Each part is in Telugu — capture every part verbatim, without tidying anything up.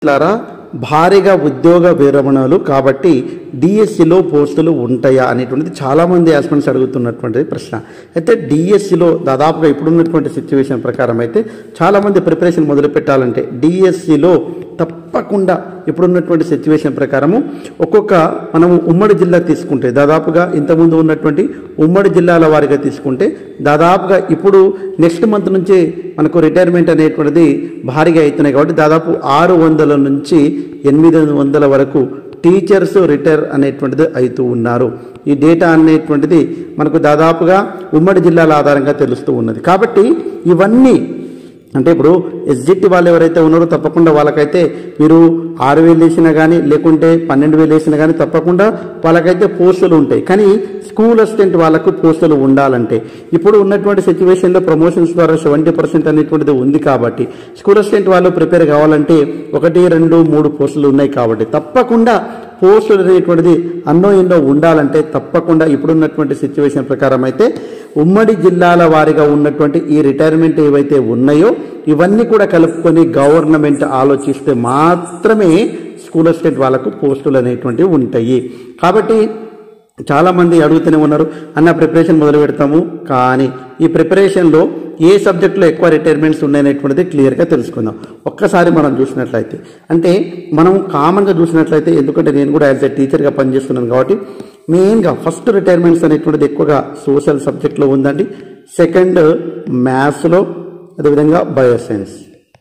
లారా భారీగా ఉద్యోగ విరమణలు కాబట్టి డిఎస్సిలో పోస్టులు ఉంటాయా అనేటువంటిది చాలామంది ఆస్పిరెంట్స్ అడుగుతున్నటువంటి ప్రశ్న. అయితే డిఎస్సిలో దాదాపుగా ఇప్పుడున్నటువంటి సిచ్యువేషన్ ప్రకారం అయితే చాలామంది ప్రిపరేషన్ మొదలు పెట్టాలంటే డిఎస్సిలో తప్పకుండా ఇప్పుడున్నటువంటి సిచ్యువేషన్ ప్రకారము ఒక్కొక్క మనము ఉమ్మడి జిల్లా తీసుకుంటే దాదాపుగా ఇంతకుముందు ఉన్నటువంటి ఉమ్మడి జిల్లాల వారిగా తీసుకుంటే దాదాపుగా ఇప్పుడు నెక్స్ట్ మంత్ నుంచి మనకు రిటైర్మెంట్ అనేటువంటిది భారీగా అవుతున్నాయి కాబట్టి దాదాపు ఆరు వందల నుంచి ఎనిమిది వందల వరకు టీచర్స్ రిటైర్ అనేటువంటిది అవుతూ ఉన్నారు. ఈ డేటా అనేటువంటిది మనకు దాదాపుగా ఉమ్మడి జిల్లాల ఆధారంగా తెలుస్తూ ఉన్నది. కాబట్టి ఇవన్నీ అంటే ఇప్పుడు ఎస్జిటి వాళ్ళు ఎవరైతే ఉన్నారో తప్పకుండా వాళ్ళకైతే మీరు ఆరు వేలు వేసినా కానీ లేకుంటే పన్నెండు వేలు వేసినా కానీ తప్పకుండా వాళ్ళకైతే పోస్టులు ఉంటాయి. కానీ స్కూల్ అసిస్టెంట్ వాళ్ళకు పోస్టులు ఉండాలంటే ఇప్పుడు ఉన్నటువంటి సిచ్యువేషన్లో ప్రమోషన్స్ ద్వారా సెవెంటీ పర్సెంట్ అనేటువంటిది ఉంది కాబట్టి స్కూల్ అసిస్టెంట్ వాళ్ళు ప్రిపేర్ కావాలంటే ఒకటి రెండు మూడు పోస్టులు ఉన్నాయి కాబట్టి తప్పకుండా పోస్టులు అనేటువంటిది అన్నో ఎన్నో ఉండాలంటే తప్పకుండా ఇప్పుడున్నటువంటి సిచ్యువేషన్ ప్రకారం అయితే ఉమ్మడి జిల్లాల వారిగా ఉన్నటువంటి ఈ రిటైర్మెంట్ ఏవైతే ఉన్నాయో ఇవన్నీ కూడా కలుపుకొని గవర్నమెంట్ ఆలోచిస్తే మాత్రమే స్కూల్ అసిస్టెంట్ వాళ్ళకు పోస్టులు అనేటువంటివి ఉంటాయి. కాబట్టి చాలామంది అడుగుతూనే ఉన్నారు, అన్న ప్రిపరేషన్ మొదలు పెడతాము కానీ ఈ ప్రిపరేషన్లో ఏ సబ్జెక్టులో ఎక్కువ రిటైర్మెంట్స్ ఉన్నాయనేటువంటిది క్లియర్గా తెలుసుకుందాం. ఒక్కసారి మనం చూసినట్లయితే అంటే మనం కామన్గా చూసినట్లయితే ఎందుకంటే నేను కూడా యాజ్ ఎ టీచర్గా పనిచేస్తున్నాను కాబట్టి మెయిన్గా ఫస్ట్ రిటైర్మెంట్స్ అనేటువంటిది ఎక్కువగా సోషల్ సబ్జెక్ట్లో ఉందండి. సెకండ్ మ్యాథ్స్లో, అదేవిధంగా బయోసైన్స్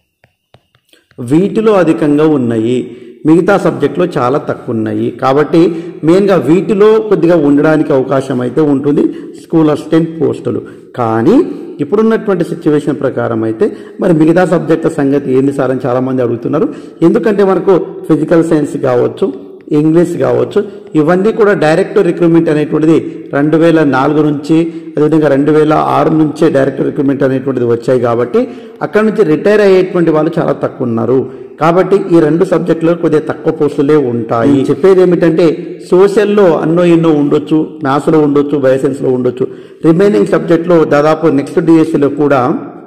వీటిలో అధికంగా ఉన్నాయి. మిగతా సబ్జెక్టులో చాలా తక్కువ ఉన్నాయి. కాబట్టి మెయిన్గా వీటిలో కొద్దిగా ఉండడానికి అవకాశం అయితే ఉంటుంది స్కూల్ అసిస్టెంట్ పోస్టులు. కానీ ఇప్పుడున్నటువంటి సిచ్యువేషన్ ప్రకారం అయితే మరి మిగతా సబ్జెక్టుల సంగతి ఏంది సార్ అని చాలామంది అడుగుతున్నారు. ఎందుకంటే మనకు ఫిజికల్ సైన్స్ కావచ్చు, ఇంగ్లీష్ కావచ్చు, ఇవన్నీ కూడా డైరెక్ట్ రిక్రూట్మెంట్ అనేటువంటిది రెండు వేల నాలుగు నుంచి అదేవిధంగా రెండు వేల ఆరు నుంచే డైరెక్ట్ రిక్రూట్మెంట్ అనేటువంటిది వచ్చాయి. కాబట్టి అక్కడ నుంచి రిటైర్ అయ్యేటువంటి వాళ్ళు చాలా తక్కువ ఉన్నారు. కాబట్టి ఈ రెండు సబ్జెక్టులో కొద్దిగా తక్కువ పోస్టులే ఉంటాయి. చెప్పేది ఏమిటంటే సోషల్లో అన్నో ఎన్నో ఉండొచ్చు, మ్యాథ్స్లో ఉండొచ్చు, బయోసైన్స్లో ఉండొచ్చు. రిమైనింగ్ సబ్జెక్టులో దాదాపు నెక్స్ట్ డిఎస్సిలో కూడా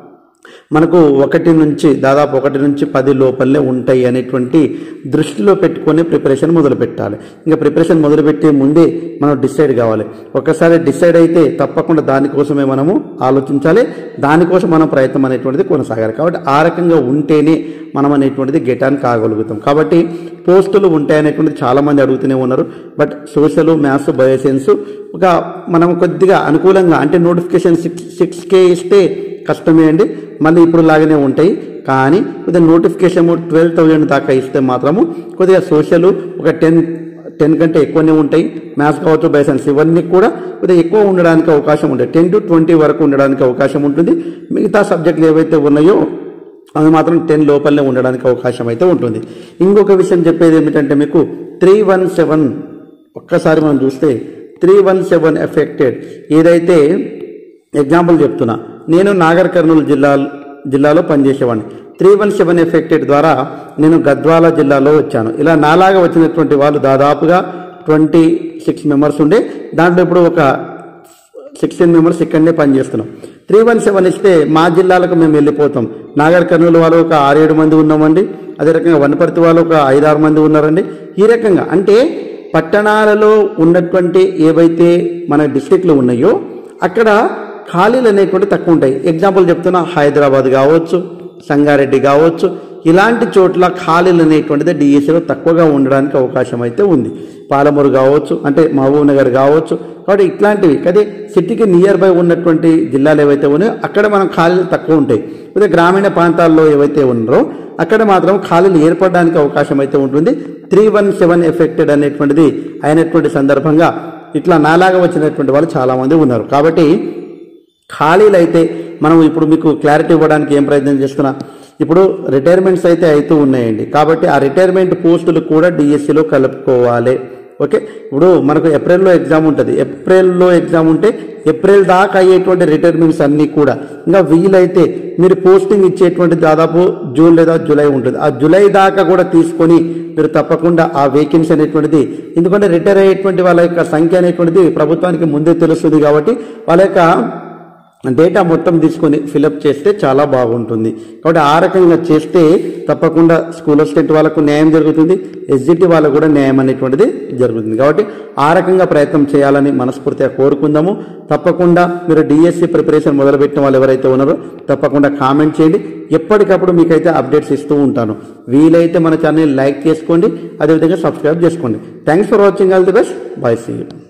మనకు ఒకటి నుంచి దాదాపు ఒకటి నుంచి పది లోపలనే ఉంటాయి అనేటువంటి దృష్టిలో పెట్టుకొని ప్రిపరేషన్ మొదలు పెట్టాలి. ఇంకా ప్రిపరేషన్ మొదలుపెట్టే ముందే మనం డిసైడ్ కావాలి. ఒకసారి డిసైడ్ అయితే తప్పకుండా దానికోసమే మనము ఆలోచించాలి, దానికోసం మనం ప్రయత్నం అనేటువంటిది కొనసాగాలి. కాబట్టి ఆ రకంగా ఉంటేనే మనం అనేటువంటిది గెటాన్ కాగలుగుతాం. కాబట్టి పోస్టులు ఉంటాయనేటువంటిది చాలామంది అడుగుతూనే ఉన్నారు. బట్ సోషల్, మ్యాథ్స్, బయోసైన్స్ ఒక మనం కొద్దిగా అనుకూలంగా అంటే నోటిఫికేషన్ సిక్స్ సిక్స్ కే ఇస్తే కష్టమే అండి, మళ్ళీ ఇప్పుడు లాగానే ఉంటాయి. కానీ కొద్దిగా నోటిఫికేషన్ ట్వెల్వ్ థౌజండ్ దాకా ఇస్తే మాత్రము కొద్దిగా సోషల్ ఒక టెన్ టెన్ కంటే ఎక్కువనే ఉంటాయి. మ్యాథ్స్ కావచ్చు, బయోసైన్స్ ఇవన్నీ కూడా కొద్దిగా ఎక్కువ ఉండడానికి అవకాశం ఉంటుంది. టెన్ టు ట్వంటీ వరకు ఉండడానికి అవకాశం ఉంటుంది. మిగతా సబ్జెక్టులు ఏవైతే ఉన్నాయో అవి మాత్రం టెన్ లోపలనే ఉండడానికి అవకాశం అయితే ఉంటుంది. ఇంకొక విషయం చెప్పేది ఏమిటంటే మీకు త్రీ వన్ సెవెన్ ఒక్కసారి మనం చూస్తే త్రీ వన్ సెవెన్ ఎఫెక్టెడ్ ఏదైతే ఎగ్జాంపుల్ చెప్తున్నా, నేను నాగర్ కర్నూలు జిల్లా జిల్లాలో పనిచేసేవాడిని. త్రీ వన్ సెవెన్ ఎఫెక్టెడ్ ద్వారా నేను గద్వాల జిల్లాలో వచ్చాను. ఇలా నాలాగా వచ్చినటువంటి వాళ్ళు దాదాపుగా ట్వంటీ సిక్స్ మెంబర్స్ ఉండే, దాంట్లో ఇప్పుడు ఒక సిక్స్టీన్ మెంబర్స్ ఇక్కడనే పనిచేస్తున్నాం. త్రీ వన్ సెవెన్ ఇస్తే మా జిల్లాలకు మేము వెళ్ళిపోతాం. నాగర్ కర్నూలు వాళ్ళు ఒక ఆరేడు మంది ఉన్నామండి, అదే రకంగా వనపర్తి వాళ్ళు ఒక ఐదారు మంది ఉన్నారండి. ఈ రకంగా అంటే పట్టణాలలో ఉన్నటువంటి ఏవైతే మన డిస్ట్రిక్ట్లు ఉన్నాయో అక్కడ ఖాళీలు అనేటువంటి తక్కువ ఉంటాయి. ఎగ్జాంపుల్ చెప్తున్నా, హైదరాబాద్ కావచ్చు, సంగారెడ్డి కావచ్చు, ఇలాంటి చోట్ల ఖాళీలు అనేటువంటిది డిఎస్సిలో తక్కువగా ఉండడానికి అవకాశం అయితే ఉంది. పాలమూరు కావచ్చు, అంటే మహబూబ్ నగర్ కావచ్చు. కాబట్టి ఇట్లాంటివి అదే సిటీకి నియర్ బై ఉన్నటువంటి జిల్లాలు ఏవైతే ఉన్నాయో అక్కడ మనం ఖాళీలు తక్కువ ఉంటాయి. అదే గ్రామీణ ప్రాంతాల్లో ఏవైతే ఉన్నారో అక్కడ మాత్రం ఖాళీలు ఏర్పడడానికి అవకాశం అయితే ఉంటుంది. త్రీ వన్ సెవెన్ ఎఫెక్టెడ్ అనేటువంటిది అయినటువంటి సందర్భంగా ఇట్లా నాలాగా వచ్చినటువంటి వాళ్ళు చాలామంది ఉన్నారు. కాబట్టి ఖాళీలు అయితే మనం ఇప్పుడు మీకు క్లారిటీ ఇవ్వడానికి ఏం ప్రయత్నం చేస్తున్నా, ఇప్పుడు రిటైర్మెంట్స్ అయితే అవుతూ ఉన్నాయండి. కాబట్టి ఆ రిటైర్మెంట్ పోస్టులు కూడా డిఎస్సిలో కలుపుకోవాలి. ఓకే, ఇప్పుడు మనకు ఏప్రిల్లో ఎగ్జామ్ ఉంటుంది. ఏప్రిల్లో ఎగ్జామ్ ఉంటే ఏప్రిల్ దాకా అయ్యేటువంటి రిటైర్మెంట్స్ అన్నీ కూడా ఇంకా వీలైతే మీరు పోస్టింగ్ ఇచ్చేటువంటి దాదాపు జూన్ లేదా జూలై ఉంటుంది. ఆ జూలై దాకా కూడా తీసుకొని మీరు తప్పకుండా ఆ వేకెన్సీ అనేటువంటిది, ఎందుకంటే రిటైర్ అయ్యేటువంటి వాళ్ళ యొక్క సంఖ్య అనేటువంటిది ప్రభుత్వానికి ముందే తెలుస్తుంది కాబట్టి వాళ్ళ యొక్క డేటా మొత్తం తీసుకొని ఫిలప్ చేస్తే చాలా బాగుంటుంది. కాబట్టి ఆ రకంగా చేస్తే తప్పకుండా స్కూల్ అసిస్టెంట్ వాళ్ళకు న్యాయం జరుగుతుంది, ఎస్జిటి వాళ్ళకు కూడా న్యాయం అనేటువంటిది జరుగుతుంది. కాబట్టి ఆ రకంగా ప్రయత్నం చేయాలని మనస్ఫూర్తిగా కోరుకుందాము. తప్పకుండా మీరు డిఎస్సి ప్రిపరేషన్ మొదలుపెట్టిన వాళ్ళు ఎవరైతే ఉన్నారో తప్పకుండా కామెంట్ చేయండి. ఎప్పటికప్పుడు మీకైతే అప్డేట్స్ ఇస్తూ ఉంటాను. వీలైతే మన ఛానల్ లైక్ చేసుకోండి, అదేవిధంగా సబ్స్క్రైబ్ చేసుకోండి. Thanks for watching. All the best. Bye. See you.